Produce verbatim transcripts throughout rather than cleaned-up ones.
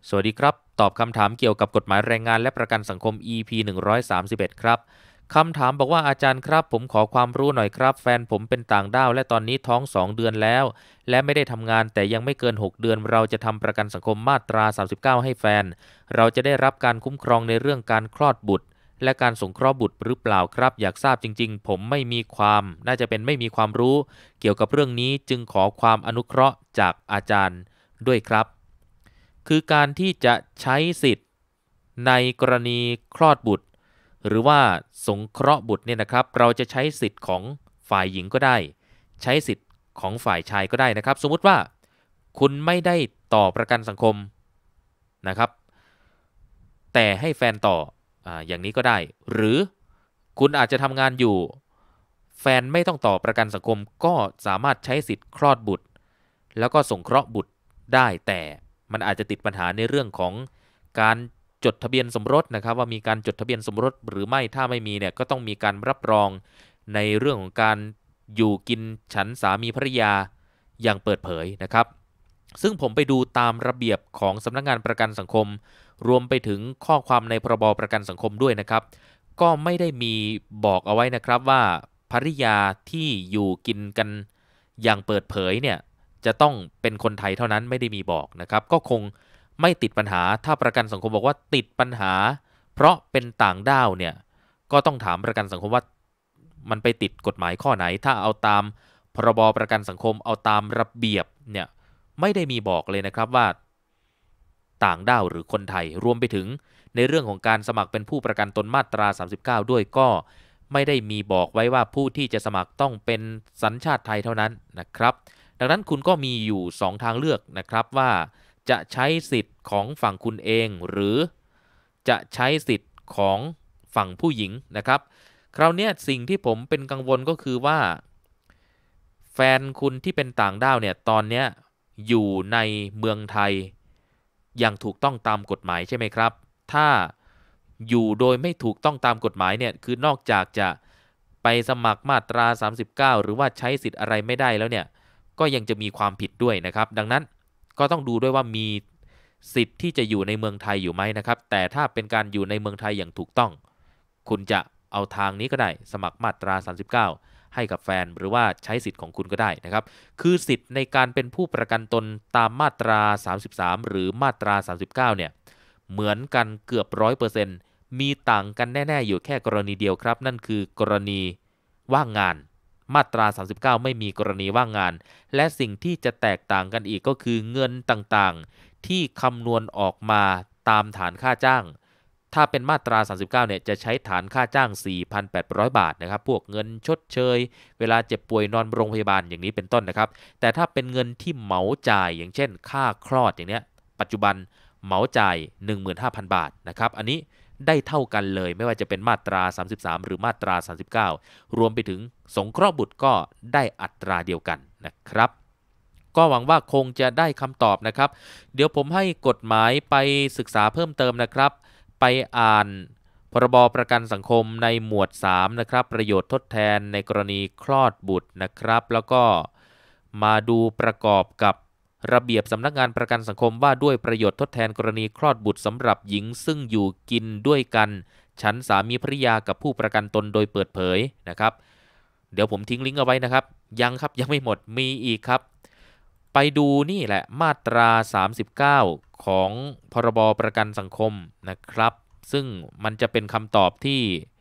สวัสดีครับตอบคำถามเกี่ยวกับกฎหมายแรงงานและประกันสังคม อี พี หนึ่งร้อยสามสิบเอ็ดครับคำถามบอกว่าอาจารย์ครับผมขอความรู้หน่อยครับแฟนผมเป็นต่างด้าวและตอนนี้ท้องสองเดือนแล้วและไม่ได้ทำงานแต่ยังไม่เกินหกเดือนเราจะทำประกันสังคมมาตราสามสิบเก้าให้แฟนเราจะได้รับการคุ้มครองในเรื่องการคลอดบุตรและการสงเคราะห์บุตรหรือเปล่าครับอยากทราบจริงๆผมไม่มีความน่าจะเป็นไม่มีความรู้เกี่ยวกับเรื่องนี้จึงขอความอนุเคราะห์จากอาจารย์ด้วยครับ คือการที่จะใช้สิทธิ์ในกรณีคลอดบุตรหรือว่าสงเคราะห์บุตรเนี่ยนะครับเราจะใช้สิทธิ์ของฝ่ายหญิงก็ได้ใช้สิทธิ์ของฝ่ายชายก็ได้นะครับสมมุติว่าคุณไม่ได้ต่อประกันสังคมนะครับแต่ให้แฟนต่ออ่าอย่างนี้ก็ได้หรือคุณอาจจะทำงานอยู่แฟนไม่ต้องต่อประกันสังคมก็สามารถใช้สิทธิ์คลอดบุตรแล้วก็สงเคราะห์บุตรได้แต่มันอาจจะติดปัญหาในเรื่องของการจดทะเบียนสมรสนะครับว่ามีการจดทะเบียนสมรสหรือไม่ถ้าไม่มีเนี่ยก็ต้องมีการรับรองในเรื่องของการอยู่กินฉันสามีภรรยาอย่างเปิดเผยนะครับซึ่งผมไปดูตามระเบียบของสำนักงานประกันสังคมรวมไปถึงข้อความในพรบประกันสังคมด้วยนะครับก็ไม่ได้มีบอกเอาไว้นะครับว่าภริยาที่อยู่กินกันอย่างเปิดเผยเนี่ยจะต้องเป็นคนไทยเท่านั้นไม่ได้มีบอกนะครับก็คงไม่ติดปัญหาถ้าประกันสังคมบอกว่าติดปัญหาเพราะเป็นต่างด้าวเนี่ยก็ต้องถามประกันสังคมว่ามันไปติดกฎหมายข้อไหนถ้าเอาตามพรบประกันสังคมเอาตามระเบียบเนี่ยไม่ได้มีบอกเลยนะครับว่าต่างด้าวหรือคนไทยรวมไปถึงในเรื่องของการสมัครเป็นผู้ประกันตนมาตราสามสิบเก้าด้วยก็ไม่ได้มีบอกไว้ว่าผู้ที่จะสมัครต้องเป็นสัญชาติไทยเท่านั้นนะครับดังนั้นคุณก็มีอยู่สองทางเลือกนะครับว่าจะใช้สิทธิ์ของฝั่งคุณเองหรือจะใช้สิทธิ์ของฝั่งผู้หญิงนะครับคราวนี้สิ่งที่ผมเป็นกังวลก็คือว่าแฟนคุณที่เป็นต่างด้าวเนี่ยตอนนี้อยู่ในเมืองไทยอย่างถูกต้องตามกฎหมายใช่ไหมครับถ้าอยู่โดยไม่ถูกต้องตามกฎหมายเนี่ยคือนอกจากจะไปสมัครมาตราสามสิบเก้าหรือว่าใช้สิทธิ์อะไรไม่ได้แล้วเนี่ยก็ยังจะมีความผิดด้วยนะครับดังนั้นก็ต้องดูด้วยว่ามีสิทธิ์ที่จะอยู่ในเมืองไทยอยู่ไหมนะครับแต่ถ้าเป็นการอยู่ในเมืองไทยอย่างถูกต้องคุณจะเอาทางนี้ก็ได้สมัครมาตราสามสิบเก้าให้กับแฟนหรือว่าใช้สิทธิ์ของคุณก็ได้นะครับคือสิทธิ์ในการเป็นผู้ประกันตนตามมาตราสามสิบสามหรือมาตราสามสิบเก้าเนี่ยเหมือนกันเกือบ ร้อยเปอร์เซ็นต์ มีต่างกันแน่ๆอยู่แค่กรณีเดียวครับนั่นคือกรณีว่างงานมาตราสามสิบเก้าไม่มีกรณีว่างงานและสิ่งที่จะแตกต่างกันอีกก็คือเงินต่างๆที่คำนวณออกมาตามฐานค่าจ้างถ้าเป็นมาตราสามสิบเก้าเนี่ยจะใช้ฐานค่าจ้าง สี่พันแปดร้อย บาทนะครับพวกเงินชดเชยเวลาเจ็บป่วยนอนโรงพยาบาลอย่างนี้เป็นต้นนะครับแต่ถ้าเป็นเงินที่เหมาจ่ายอย่างเช่นค่าคลอดอย่างเนี้ยปัจจุบันเหมาจ่าย หนึ่งหมื่นห้าพัน บาทนะครับอันนี้ได้เท่ากันเลยไม่ว่าจะเป็นมาตราสามสิบสามหรือมาตราสามสิบเก้ารวมไปถึงสงเคราะห์บุตรก็ได้อัตราเดียวกันนะครับก็หวังว่าคงจะได้คำตอบนะครับเดี๋ยวผมให้กฎหมายไปศึกษาเพิ่มเติมนะครับไปอ่านพรบประกันสังคมในหมวดสามนะครับประโยชน์ทดแทนในกรณีคลอดบุตรนะครับแล้วก็มาดูประกอบกับระเบียบสำนักงานประกันสังคมว่าด้วยประโยชน์ทดแทนกรณีคลอดบุตรสำหรับหญิงซึ่งอยู่กินด้วยกันฉันสามีภริยากับผู้ประกันตนโดยเปิดเผยนะครับเดี๋ยวผมทิ้งลิงก์เอาไว้นะครับยังครับยังไม่หมดมีอีกครับไปดูนี่แหละมาตราสามสิบเก้าของพรบประกันสังคมนะครับซึ่งมันจะเป็นคำตอบที่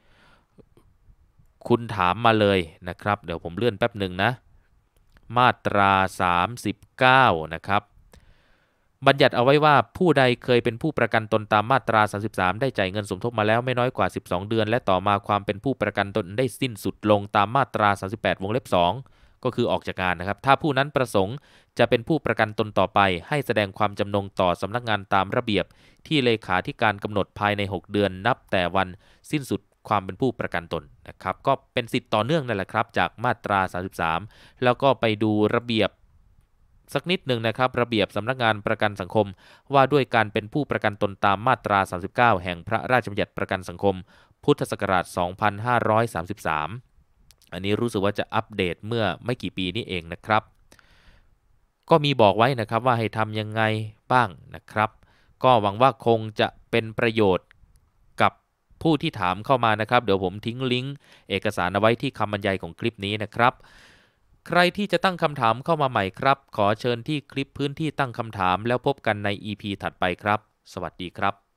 คุณถามมาเลยนะครับเดี๋ยวผมเลื่อนแป๊บหนึ่งนะมาตราสามสิบเก้านะครับบัญญัติเอาไว้ว่าผู้ใดเคยเป็นผู้ประกันตนตามมาตราสามสิบสามได้จ่ายเงินสมทบมาแล้วไม่น้อยกว่าสิบสองเดือนและต่อมาความเป็นผู้ประกันตนได้สิ้นสุดลงตามมาตราสามสิบแปดวงเล็บสองก็คือออกจากงานนะครับถ้าผู้นั้นประสงค์จะเป็นผู้ประกันตนต่อไปให้แสดงความจำนงต่อสำนักงานตามระเบียบที่เลขาธิการกำหนดภายในหกเดือนนับแต่วันสิ้นสุดความเป็นผู้ประกันตนนะครับก็เป็นสิทธิ์ต่อเนื่องนั่นแหละครับจากมาตราสามสิบสามแล้วก็ไปดูระเบียบสักนิดหนึ่งนะครับระเบียบสำนักงานประกันสังคมว่าด้วยการเป็นผู้ประกันตนตามมาตราสามสิบเก้าแห่งพระราชบัญญัติประกันสังคมพุทธศักราชสองพันห้าร้อยสามสิบสามอันนี้รู้สึกว่าจะอัปเดตเมื่อไม่กี่ปีนี้เองนะครับก็มีบอกไว้นะครับว่าให้ทำยังไงบ้างนะครับก็หวังว่าคงจะเป็นประโยชน์กับผู้ที่ถามเข้ามานะครับเดี๋ยวผมทิ้งลิงก์เอกสารเอาไว้ที่คำบรรยายของคลิปนี้นะครับใครที่จะตั้งคำถามเข้ามาใหม่ครับขอเชิญที่คลิปพื้นที่ตั้งคำถามแล้วพบกันใน อี พี ถัดไปครับสวัสดีครับ